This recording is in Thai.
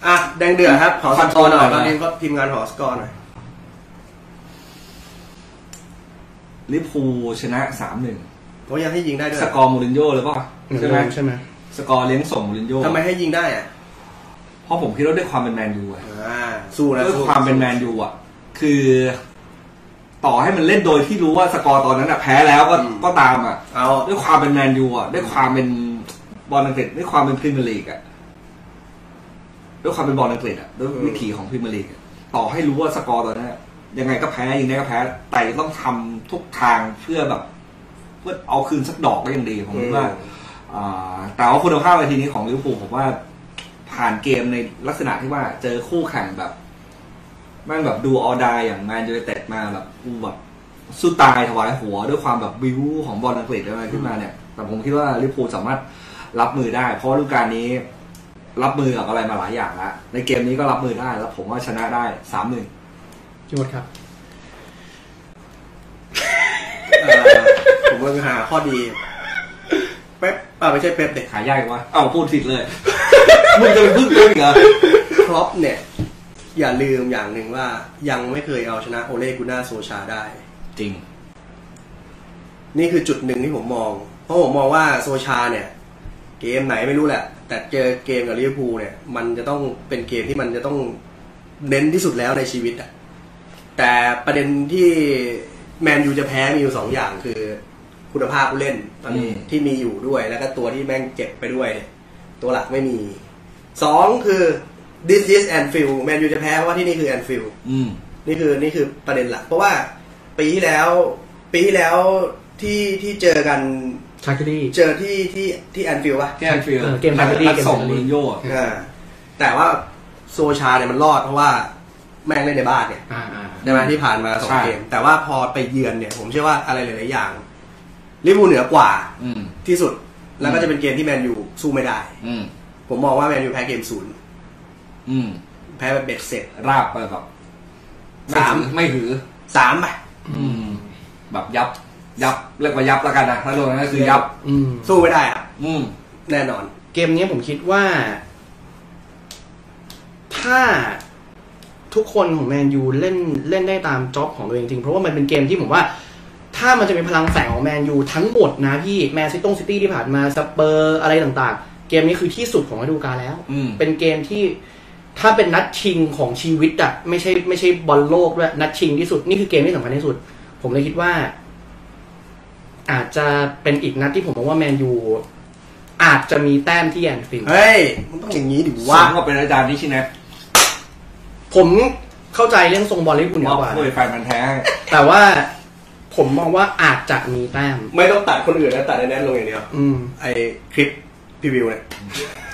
อ่ะแดงเดือดครับขอสกอร์หน่อยตอนนี้ก็ทีมงานขอสกอร์หน่อยลิเวอร์พูลชนะ 3-1 เขายังให้ยิงได้ด้วยสกอร์มูรินโญ่เลยป่ะใช่ไหมสกอร์เลี้ยงส่งมูรินโญ่ทำไมให้ยิงได้อ่ะเพราะผมคิดว่าด้วยความเป็นแมนยูอ่ะสู้นะด้วยความเป็นแมนยูอ่ะคือต่อให้มันเล่นโดยที่รู้ว่าสกอร์ตอนนั้นอ่ะแพ้แล้วก็ตามอ่ะด้วยความเป็นแมนยูอ่ะด้วยความเป็นบอลอังกฤษด้วยความเป็นพรีเมียร์ลีกอ่ะด้วยความเป็นบอลอังกฤษอ่ะด้วยวิถีของพรีเมียร์ลีกต่อให้รู้ว่าสกอร์ตอนนั้นยังไงก็แพ้ยังไงก็แพ้แต่ต้องทำทุกทางเพื่อเอาคืนสักดอกก็ยังดีผมคิดว่าแต่ว่าคุณภาพในทีนี้ของลิเวอร์พูลผมว่าผ่านเกมในลักษณะที่ว่าเจอคู่แข่งแบบแม่งแบบดูออดายอย่างแมนยูไนเต็ดมาแบบสู้ตายถวายหัวด้วยความแบบบิวของบอลอังกฤษอะไรขึ้นมาเนี่ยแต่ผมคิดว่าลิเวอร์พูลสามารถรับมือได้เพราะฤดูกาลนี้รับมือกับอะไรมาหลายอย่างแล้วในเกมนี้ก็รับมือได้แล้วผมว่าชนะได้ 3-1 จวดครับผมก็หาข้อดีเป๊ปไม่ใช่เป๊ปเด็กขายยากวะพูดผิดเลยมึงจะไปพึ่งตัวอีกเหรอครอปเนี่ยอย่าลืมอย่างหนึ่งว่ายังไม่เคยเอาชนะโอเลกุน่าโซชาได้จริงนี่คือจุดหนึ่งที่ผมมองเพราะผมมองว่าโซชาเนี่ยเกมไหนไม่รู้แหละแต่เจอเกมกับลิเวอร์พูลเนี่ยมันจะต้องเป็นเกมที่มันจะต้องเน้นที่สุดแล้วในชีวิตอ่ะแต่ประเด็นที่แมนยูจะแพ้มีอยู่2อย่างคือคุณภาพผู้เล่นตอนนี้ที่มีอยู่ด้วยแล้วก็ตัวที่แม่งเจ็บไปด้วยตัวหลักไม่มี2คือ this is Anfield แมนยูจะแพ้เพราะว่าที่นี่คือ Anfield นี่คือประเด็นหลักเพราะว่าปีที่แล้วที่เจอกันชาร์ลีเจอที่แอนฟิลด์ป่ะแอนฟิลด์เกมชาร์ลีส่งมูรินโญ่แต่ว่าโซชาเนี่ยมันรอดเพราะว่าแม่งเล่นในบ้านเนี่ยใช่ไหมที่ผ่านมา2เกมแต่ว่าพอไปเยือนเนี่ยผมเชื่อว่าอะไรหลายๆอย่างลิเวอร์พูลเหนือกว่าที่สุดแล้วก็จะเป็นเกมที่แมนยูสู้ไม่ได้ผมมองว่าแมนยูแพ้เกม0แพ้แบบเบ็ดเสร็จราบไปแบบ3ไม่หือ 3ไปแบบยับเรียกว่ายับแล้วกันนะถ้าโดนนั่นคือยับสู้ไม่ได้อ่ะแน่นอนเกมนี้ผมคิดว่าถ้าทุกคนของแมนยูเล่นได้ตามจ็อบของตัวเองจริงเพราะว่ามันเป็นเกมที่ผมว่าถ้ามันจะเป็นพลังแฝงของแมนยูทั้งหมดนะพี่แมนซิตี้ที่ผ่านมาสเปอร์อะไรต่างๆเกมนี้คือที่สุดของฤดูกาลแล้วเป็นเกมที่ถ้าเป็นนัดชิงของชีวิตอ่ะไม่ใช่บอลโลกด้วยนัดชิงที่สุดนี่คือเกมที่สำคัญที่สุดผมเลยคิดว่าอาจจะเป็นอีกนัดที่ผมมองว่าแมนยูอาจจะมีแต้มที่แอนฟิลด์เฮ้ยมันต้องอย่างนี้ดิว่าก็เป็นอาจารย์ที่ชินะผมเข้าใจเรื่องทรงบอลลิเวอร์พูลกว่าแฟนมันแท้แต่ว่าผมมองว่าอาจจะมีแต้มไม่ต้องตัดคนอื่นนะตัดในแนทลงอย่างเดียวไอคลิปพรีวิวเนี่ย